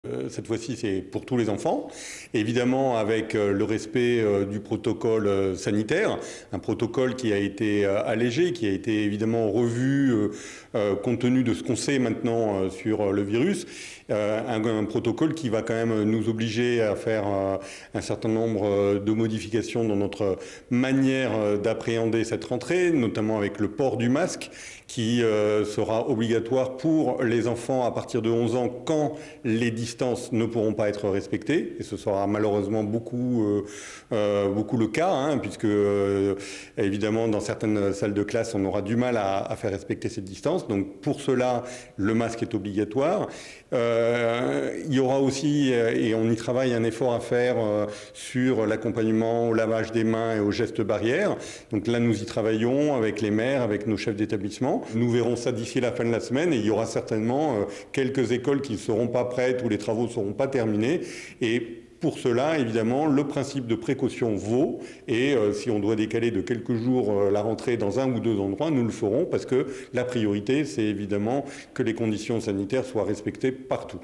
Cette fois-ci, c'est pour tous les enfants, évidemment avec le respect du protocole sanitaire, un protocole qui a été allégé, qui a été évidemment revu compte tenu de ce qu'on sait maintenant sur le virus, un protocole qui va quand même nous obliger à faire un certain nombre de modifications dans notre manière d'appréhender cette rentrée, notamment avec le port du masque qui sera obligatoire pour les enfants à partir de 11 ans quand les distances ne pourront pas être respectées. Et ce sera malheureusement beaucoup le cas, hein, puisque évidemment dans certaines salles de classe on aura du mal à faire respecter cette distance. Donc pour cela, le masque est obligatoire. Il y aura aussi, et on y travaille, un effort à faire sur l'accompagnement au lavage des mains et aux gestes barrières. Donc là, nous y travaillons avec les maires, avec nos chefs d'établissement. Nous verrons ça d'ici la fin de la semaine et il y aura certainement quelques écoles qui ne seront pas prêtes ou les travaux ne seront pas terminés. Et pour cela, évidemment, le principe de précaution vaut et si on doit décaler de quelques jours la rentrée dans un ou deux endroits, nous le ferons parce que la priorité, c'est évidemment que les conditions sanitaires soient respectées partout.